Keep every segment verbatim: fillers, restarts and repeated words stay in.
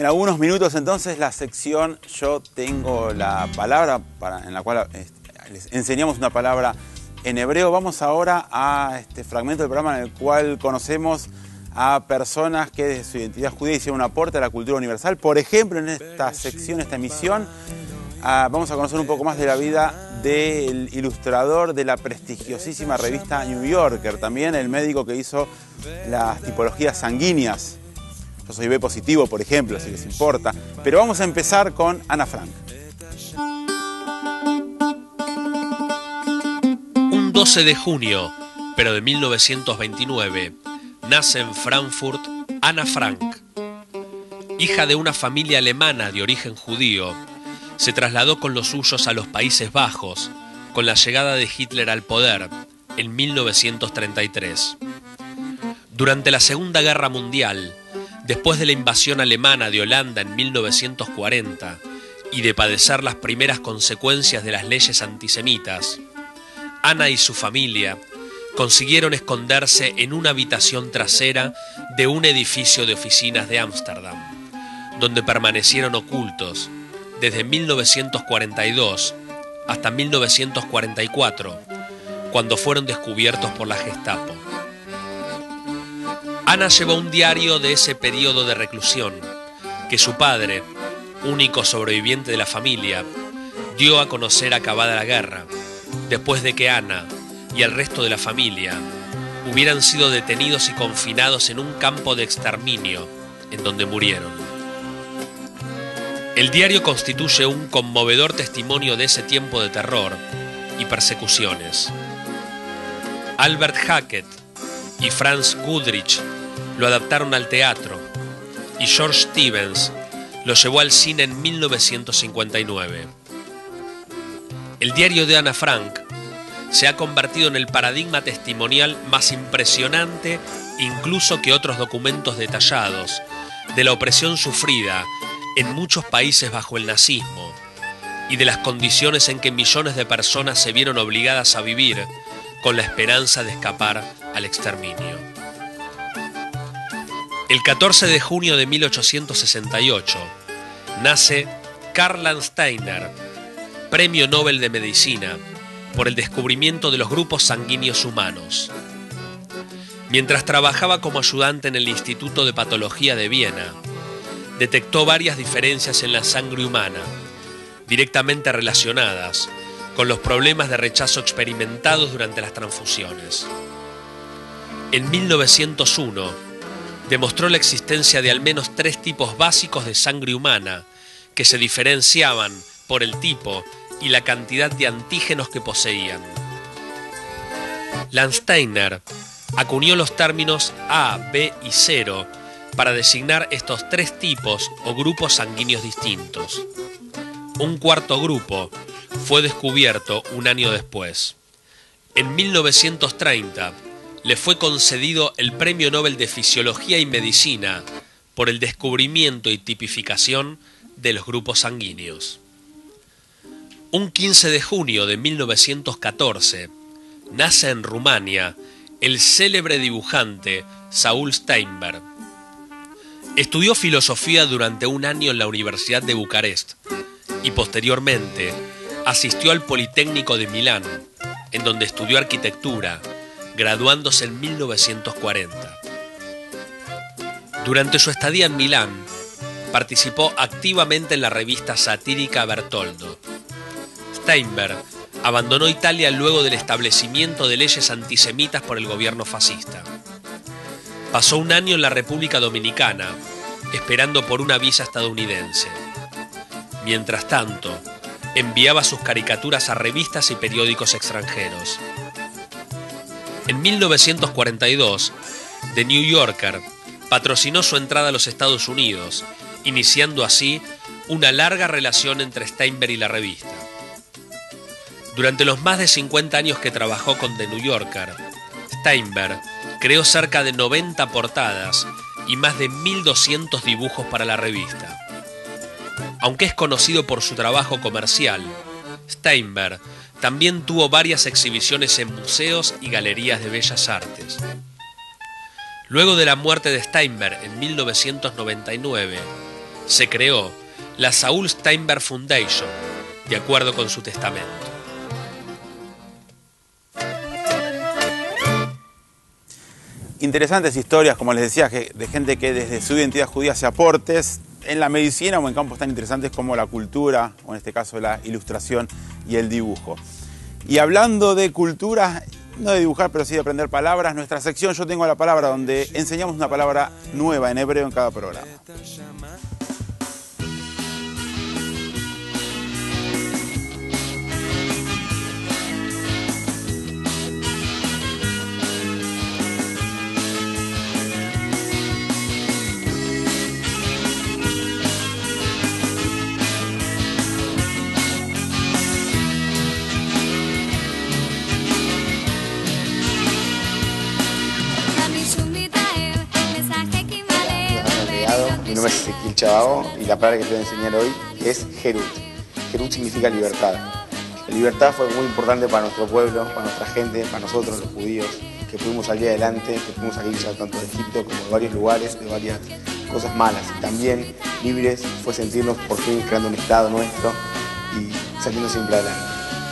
En algunos minutos entonces la sección Yo tengo la palabra, para, en la cual este, les enseñamos una palabra en hebreo. Vamos ahora a este fragmento del programa en el cual conocemos a personas que desde su identidad judía hicieron un aporte a la cultura universal. Por ejemplo, en esta sección, esta emisión, ah, vamos a conocer un poco más de la vida del ilustrador de la prestigiosísima revista New Yorker, también el médico que hizo las tipologías sanguíneas. Yo soy B positivo, por ejemplo, si les importa. Pero vamos a empezar con Ana Frank. Un doce de junio, pero de mil novecientos veintinueve, nace en Frankfurt Ana Frank. Hija de una familia alemana de origen judío, se trasladó con los suyos a los Países Bajos con la llegada de Hitler al poder en mil novecientos treinta y tres. Durante la Segunda Guerra Mundial, después de la invasión alemana de Holanda en mil novecientos cuarenta y de padecer las primeras consecuencias de las leyes antisemitas, Ana y su familia consiguieron esconderse en una habitación trasera de un edificio de oficinas de Ámsterdam, donde permanecieron ocultos desde mil novecientos cuarenta y dos hasta mil novecientos cuarenta y cuatro, cuando fueron descubiertos por la Gestapo. Ana llevó un diario de ese periodo de reclusión, que su padre, único sobreviviente de la familia, dio a conocer acabada la guerra, después de que Ana y el resto de la familia hubieran sido detenidos y confinados en un campo de exterminio, en donde murieron. El diario constituye un conmovedor testimonio de ese tiempo de terror y persecuciones. Albert Hackett y Franz Goodrich lo adaptaron al teatro y George Stevens lo llevó al cine en mil novecientos cincuenta y nueve. El diario de Ana Frank se ha convertido en el paradigma testimonial más impresionante, incluso que otros documentos detallados, de la opresión sufrida en muchos países bajo el nazismo y de las condiciones en que millones de personas se vieron obligadas a vivir con la esperanza de escapar al exterminio. El catorce de junio de mil ochocientos sesenta y ocho nace Karl Landsteiner, Premio Nobel de Medicina, por el descubrimiento de los grupos sanguíneos humanos. Mientras trabajaba como ayudante en el Instituto de Patología de Viena, detectó varias diferencias en la sangre humana, directamente relacionadas con los problemas de rechazo experimentados durante las transfusiones. En mil novecientos uno, demostró la existencia de al menos tres tipos básicos de sangre humana que se diferenciaban por el tipo y la cantidad de antígenos que poseían. Landsteiner acuñó los términos A, B y cero para designar estos tres tipos o grupos sanguíneos distintos. Un cuarto grupo fue descubierto un año después. En mil novecientos treinta le fue concedido el Premio Nobel de Fisiología y Medicina por el descubrimiento y tipificación de los grupos sanguíneos. Un quince de junio de mil novecientos catorce nace en Rumania el célebre dibujante Saul Steinberg. Estudió filosofía durante un año en la Universidad de Bucarest y posteriormente asistió al Politécnico de Milán, en donde estudió arquitectura, graduándose en mil novecientos cuarenta. Durante su estadía en Milán, participó activamente en la revista satírica Bertoldo. Steinberg abandonó Italia luego del establecimiento de leyes antisemitas por el gobierno fascista. Pasó un año en la República Dominicana, esperando por una visa estadounidense. Mientras tanto, enviaba sus caricaturas a revistas y periódicos extranjeros. En mil novecientos cuarenta y dos, The New Yorker patrocinó su entrada a los Estados Unidos, iniciando así una larga relación entre Steinberg y la revista. Durante los más de cincuenta años que trabajó con The New Yorker, Steinberg creó cerca de noventa portadas y más de mil doscientos dibujos para la revista. Aunque es conocido por su trabajo comercial, Steinberg también tuvo varias exhibiciones en museos y galerías de bellas artes. Luego de la muerte de Steinberg en mil novecientos noventa y nueve, se creó la Saul Steinberg Foundation, de acuerdo con su testamento. Interesantes historias, como les decía, de gente que desde su identidad judía hace aportes en la medicina o en campos tan interesantes como la cultura, o en este caso la ilustración y el dibujo. Y hablando de cultura, no de dibujar, pero sí de aprender palabras, nuestra sección Yo Tengo la Palabra, donde enseñamos una palabra nueva en hebreo en cada programa. Mi nombre es Ezequiel Chabao y la palabra que te voy a enseñar hoy es Herut. Herut significa libertad. La libertad fue muy importante para nuestro pueblo, para nuestra gente, para nosotros los judíos, que pudimos salir adelante, que pudimos salir ya tanto de Egipto como de varios lugares, de varias cosas malas. Y también libres fue sentirnos por fin creando un Estado nuestro y saliendo siempre adelante.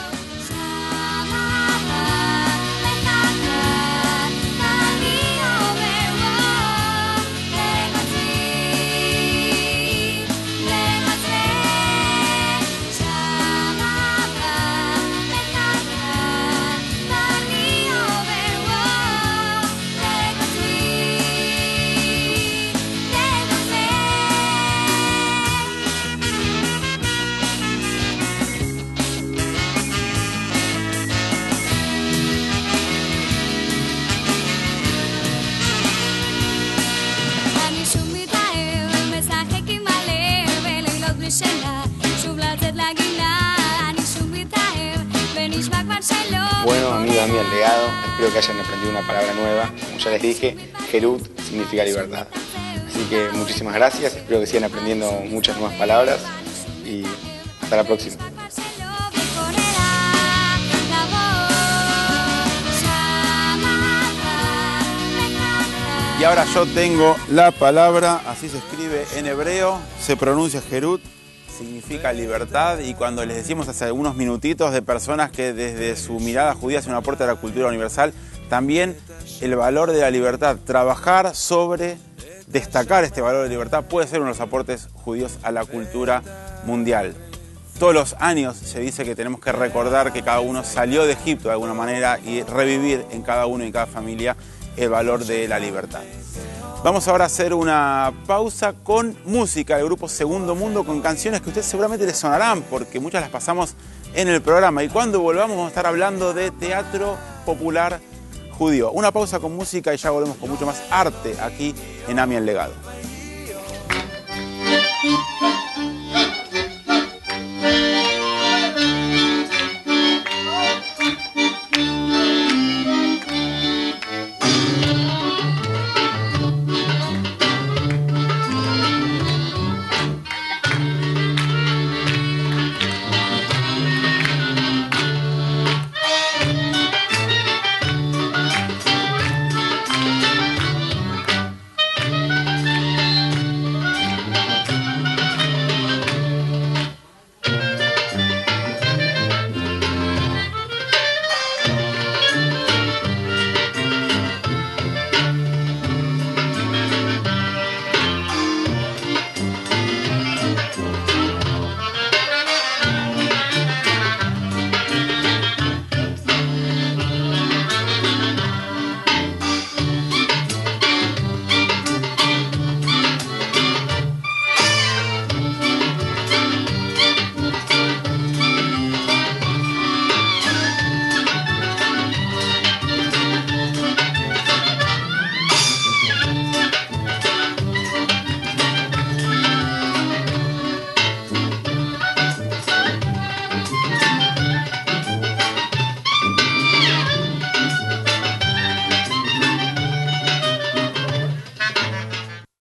Bueno, amigos, amigos del legado, espero que hayan aprendido una palabra nueva. Como ya les dije, Herut significa libertad. Así que muchísimas gracias, espero que sigan aprendiendo muchas nuevas palabras y hasta la próxima. Y ahora yo tengo la palabra, así se escribe en hebreo, se pronuncia Herut, significa libertad, y cuando les decimos hace algunos minutitos de personas que desde su mirada judía hacen un aporte a la cultura universal, también el valor de la libertad, trabajar sobre, destacar este valor de libertad puede ser uno de los aportes judíos a la cultura mundial. Todos los años se dice que tenemos que recordar que cada uno salió de Egipto de alguna manera y revivir en cada uno y en cada familia el valor de la libertad. Vamos ahora a hacer una pausa con música del grupo Segundo Mundo, con canciones que a ustedes seguramente les sonarán porque muchas las pasamos en el programa. Y cuando volvamos vamos a estar hablando de teatro popular judío. Una pausa con música y ya volvemos con mucho más arte aquí en AMI El Legado.